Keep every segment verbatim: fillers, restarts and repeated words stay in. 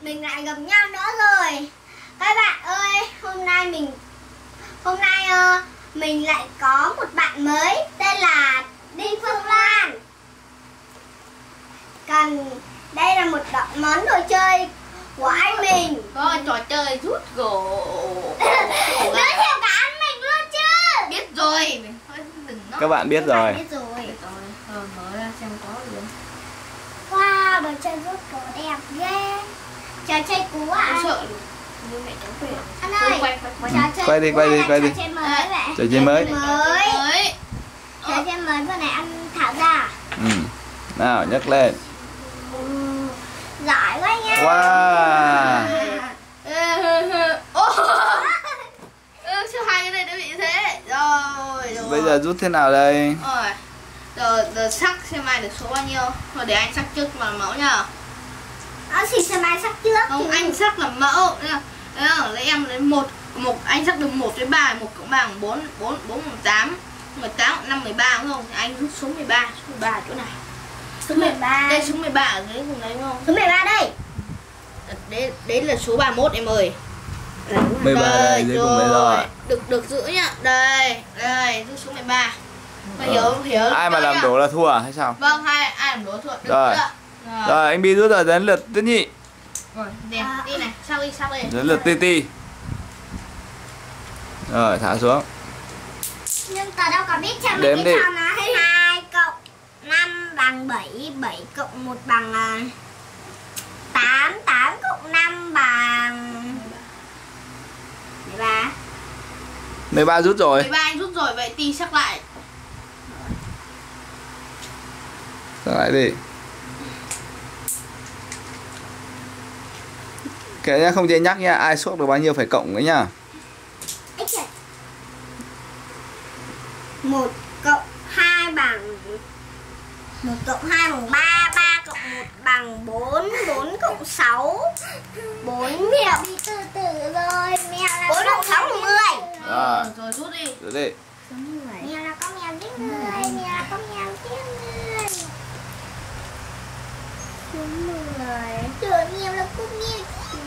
mình lại gặp nhau nữa rồi. Các bạn ơi, hôm nay mình hôm nay uh, mình lại có một bạn mới tên là Đinh Phương Lan. Cần đây là một đoạn món đồ chơi của anh mình. Có trò chơi rút gỗ. Giới thiệu cả anh mình luôn chứ? Biết rồi. Các bạn biết rồi. Biết rồi. Ờ, mở ra xem có gì. Wow, đồ chơi rút gỗ đẹp ghê. Trò chơi cú à anh? Sợ như mẹ cháu về. Anh ơi, quay, quay, trò chơi quay đi, quay đi, quay đi. Trò chơi mới vậy. Trò chơi mới. mới. Trò chơi mới vừa nãy anh thảo ra. Ừ. Nào, nhấc lên. Ừ, giỏi quá nha. Wow. Sao hai cái này nó bị thế? Rồi, rồi. Bây giờ rút thế nào đây? Rồi. Giờ, giờ sắc xem ai được số bao nhiêu. Rồi để anh sắc trước làm mẫu nhá. Nó xịt xem ai sắc trước. Không, anh sắc làm mẫu. Lấy em lấy một, một anh sắc được một với ba, một cộng ba bằng bốn, bốn, bốn bằng tám, mười tám, năm, mười ba đúng không? Thì anh rút số mười ba, số mười ba ở chỗ này. Số mười ba. Đây số mười ba ở dưới vùng đấy đúng không? Số mười ba đây. Đấy, đấy là số ba mươi mốt em ơi. mười ba đây, dưới cùng đấy rồi. Được được giữ nhá. Đây, đây, rút số mười ba. Mà hiểu hiểu. Ai mà làm đổ là thua à hay sao? Vâng, hai ai làm đổ thua. Rồi. Rồi. Rồi, anh Bi rút rồi, đến lượt Tuyết Nhị. Rồi, nè, đi này, sao đi, sao đi. Đến lượt Ti Ti. Rồi, thả xuống. Nhưng tao đâu có biết cho Đếm mình đi. cái sao mà hai cộng năm bằng bảy, bảy cộng một bằng tám, tám cộng năm bằng mười ba. mười ba rút rồi. mười ba anh rút rồi, vậy Ti sắc lại. Sao lại đi. Kệ nhá, không chế nhắc nha, ai suốt được bao nhiêu phải cộng đấy nhá. một cộng hai bằng một cộng hai bằng ba, ba cộng một bằng bốn, bốn cộng sáu, bốn mèo đi từ từ rồi, mèo là bốn cộng sáu bằng mười. Rồi. Rồi rút đi. Rút đi. Mèo là con mèo giết người, mèo là con mèo giết người. Số mười. Trời, mèo là con mèo.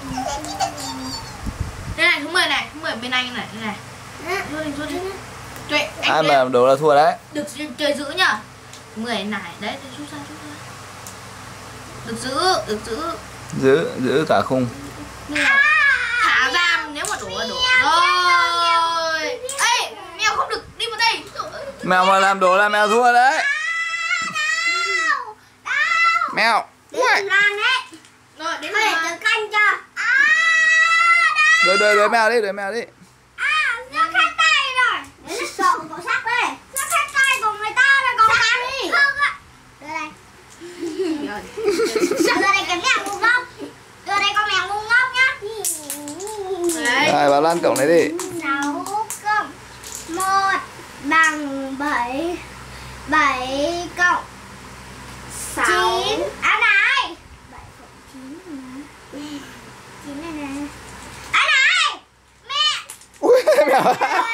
Đây này, số mười này, số mười bên anh này, đây này. Rút đi, rút đi. Trời, anh Ai mà làm đổ là thua đấy. được chơi giữ nhá. mười này, đấy, rút ra, rút ra. Được giữ, được giữ. Giữ, giữ cả khung. Thả ra nếu mà đổ là đổ. Rồi. Ê, mèo không được đi vào đây. Mèo mà làm đổ là mèo thua đấy. Mèo. Đến Lan đấy. Rồi, đến Thôi để rồi. tớ canh cho. Đuổi đuổi đuổi mèo đi, đuổi mèo đi. À, nó khai tay rồi. Đấy là sợ của cậu sắc đây. Nó khai tay của người ta là cậu sắc đi. Không ạ. Đưa đây. Đưa đây cái mèo ngu ngốc. Đưa đây con mèo ngu ngốc nhá. Đấy. Rồi, vào Lan cộng này đi. sáu cộng một bằng bảy. bảy cộng chín. À này. bảy cộng chín là chín này này. À này. Mẹ. Ui, mèo.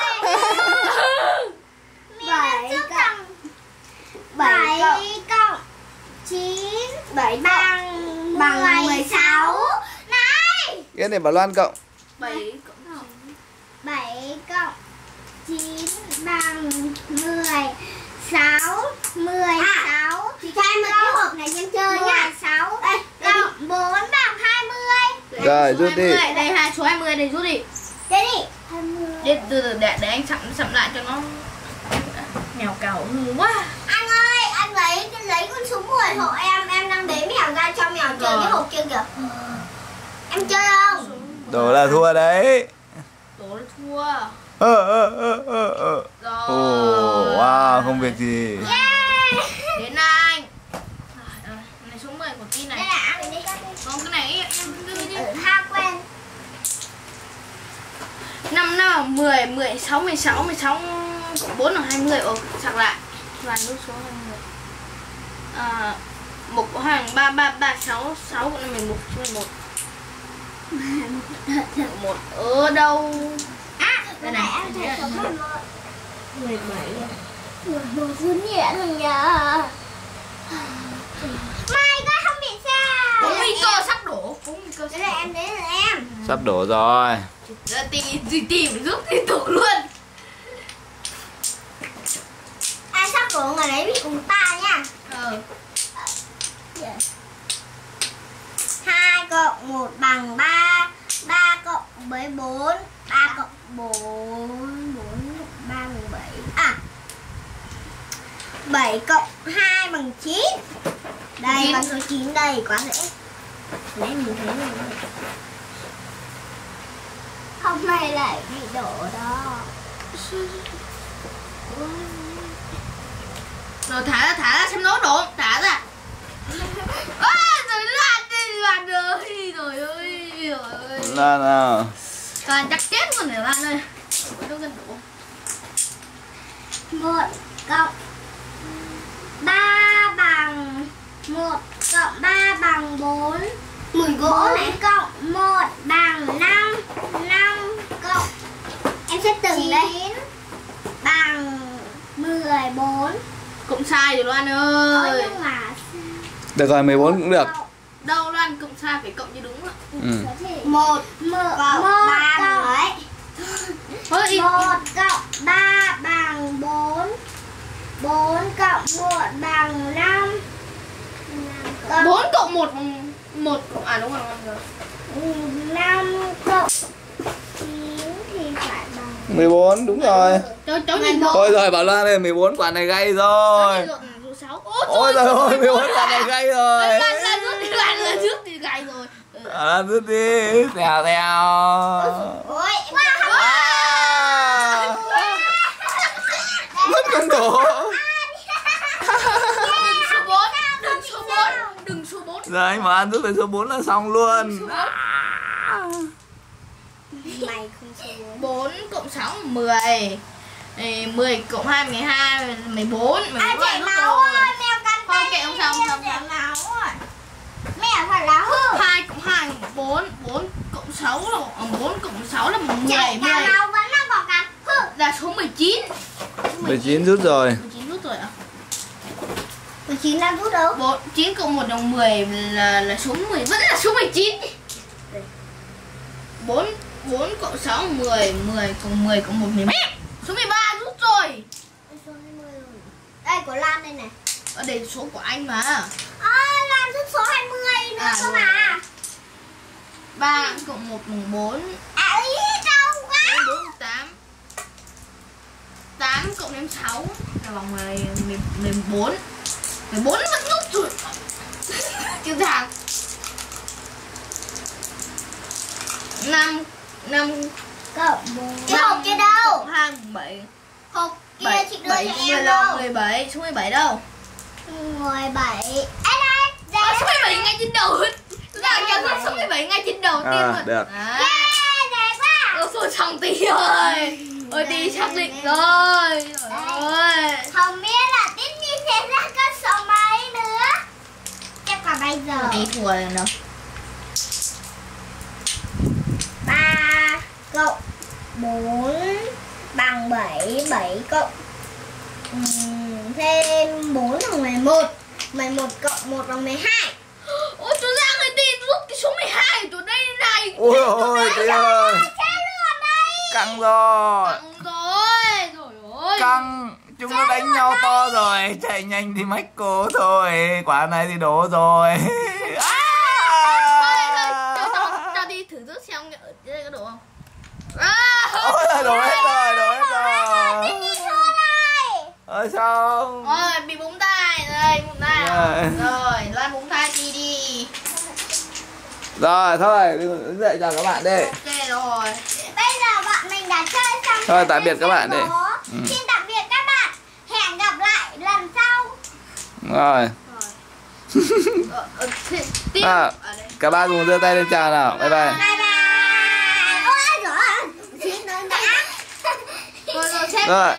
bảy cộng bảy cộng chín bảy bằng bằng mười sáu. Này. Cái này bảo Loan cộng. bảy cộng bảy cộng chín bằng mười sáu. mười sáu. Chị cho em một cái hộp này em chơi nha. mười sáu cộng bốn bằng hai mươi. Rồi, rút đi. Đây hai số hai mươi đây, rút đi. Đây đi. hai mươi. Để, để, để, để anh sẵm sẵm lại cho nó. Mèo cào ngu quá. Anh ơi, anh lấy lấy con số mười hộ em, em đang bế mèo ra cho mèo chơi cái hộp kia kìa. Em chơi không? Đổ là thua đấy. Đổ là thua. Ơ ơ ơ ơ ơ. Rồi. Ồ, wow, không việc gì. Yeah. Đến anh. Rồi, này số mười của Ti này. Đây là ăn đi. Còn cái này em đưa đi. Ừ, ha quen. năm nào mười, mười sáu, mười sáu, mười sáu cộng bốn là hai mươi. Ồ, sạc lại. Và nút số hai mươi. À, một cộng hai bằng ba, ba, ba, sáu, sáu cộng năm, mười một, mười một. một ở đâu? À, đây này. em thấy số mười một. mười bảy. mười một run nhẹ rồi nhờ. May quá không bị sao. Có nguy cơ sắp đổ. Có nguy câu Thế là em đến rồi em. Sắp đổ rồi. Giờ tìm tìm tìm giúp thì tủ luôn. Ai sắp của người đấy bị cùng ta nha. Ờ. Hai cộng một bằng ba. Ba cộng với bốn. Ba cộng bốn. Bốn ba bằng bảy. À, bảy cộng hai bằng chín. Đây chín. bằng số chín đây, quá dễ. Nãy mình thấy rồi. Hôm nay lại bị đổ đó. Rồi thả ra, thả ra xem nó đổ, thả ra. À, rồi loạn đi, loạn rồi. Rồi ơi, rồi ơi. Lan nào. Toàn chắc chết luôn này Lan ơi. Đâu cần đổ. Một cộng ba bằng một cộng ba bằng bốn. Mười gỗ này. Cộng một bằng năm. Năm cộng em sẽ từng đấy bằng mười bốn. Cũng sai rồi Loan Ôi ơi. nhưng mà Được rồi, mười bốn cũng được. Đâu Loan cũng sai phải cộng như đúng ạ. Ừ. một một cộng ba mấy. Thôi đi. Một cộng ba bằng bốn. Bốn cộng một bằng năm. bốn cộng một bằng một cộng à đúng rồi rồi. Năm cộng chín thì phải bằng mười bốn đúng rồi. Cháu cháu nhìn thôi. Thôi rồi Bảo Loan ơi, mười bốn quả này gay rồi. Số sáu. Ôi trời ơi, mười bốn quả này gay rồi. Loan Loan rút đi, Loan Loan rút thì gay rồi. Bảo Loan rút đi. Tèo tèo. ôi À. Mất con đổ. Đừng số bốn, đừng số bốn, đừng số bốn. Giờ anh Bảo An rút về số bốn là xong luôn. À. mày không số bốn cộng sáu mười. Ê, mười cộng hai mười hai, mười bốn, mười À, bốn. chảy máu ơi, mèo cắn Thôi tay kệ không sao, không sao, không chảy sao. máu rồi. Mẹ phải là hư. hai cộng hai bốn, bốn cộng sáu là bốn cộng sáu là mười, Chảy mười. cả máu vẫn là có cắn hư. Là số mười chín. mười chín rút rồi. mười chín rút rồi ạ. mười chín đang rút đâu? bốn, chín cộng một đồng mười là là số mười, vẫn là số mười chín. bốn, bốn cộng sáu mười, mười cộng mười cộng một mười ba. Số mười ba rút rồi. Số hai mươi rồi. Đây của Lan đây này. Ở đây số của anh mà. À, Lan rút số hai mươi nữa À, cơ rồi. mà. ba cộng một bằng bốn. À, ý đâu quá. bốn, bốn, tám. tám cộng đến sáu là bằng mười, mười, mười bốn. mười bốn vẫn rút rồi. Kiểu thằng. năm, năm Cộng bốn. Cái hộp kia đâu? hai, bảy. Hộp kia bảy, chị đưa bảy, cho mười em lăm, đâu? mười bảy, số mười bảy đâu? mười bảy. Ê đây, đây. À, số mười bảy ngay trên đầu. Ra nhà con số mười bảy ngay trên đầu tiên À, rồi. được. À. Yeah, đẹp quá. Ôi thôi xong tí rồi. Ôi đi xác định rồi. Trời ơi. Không biết là tiếp đi sẽ ra con số mấy nữa. Chắc là bây giờ. Đi thua rồi nào. ba cộng bốn bằng bảy. bảy cộng um, thêm bốn bằng mười một. mười một cộng một bằng mười hai. Ôi chú Giang ơi, đi rút cái số mười hai ở chỗ đây này. Ôi ôi tí ơi. Căng rồi. Căng rồi. Trời ơi. Căng. Chúng nó đánh nhau to rồi. Chạy nhanh thì mách cô thôi. Quả này thì đổ rồi. À. Thôi, thôi, cho, cho đi thử rút xem ở đây có đổ không. À, Ôi trời, đổ hết rồi, đổ hết rồi. Ôi xong. Ôi, bị búng tay. Đây, búng tay. Rồi. Rồi, Loan búng tay đi đi. Rồi thôi, đứng dậy chào các bạn đi. Ok rồi. Bây giờ bọn mình đã chơi xong. Thôi, tạm biệt các bạn đi. Ừ. Xin tạm biệt các bạn. Hẹn gặp lại lần sau. Rồi. Ờ, ờ, thì- tiếp. À, Ở đây. cả ba cùng giơ tay lên chào nào. Bye bye. Bye bye. Ôi giời ơi. Xin nói đã. Rồi, rồi, xem. Rồi.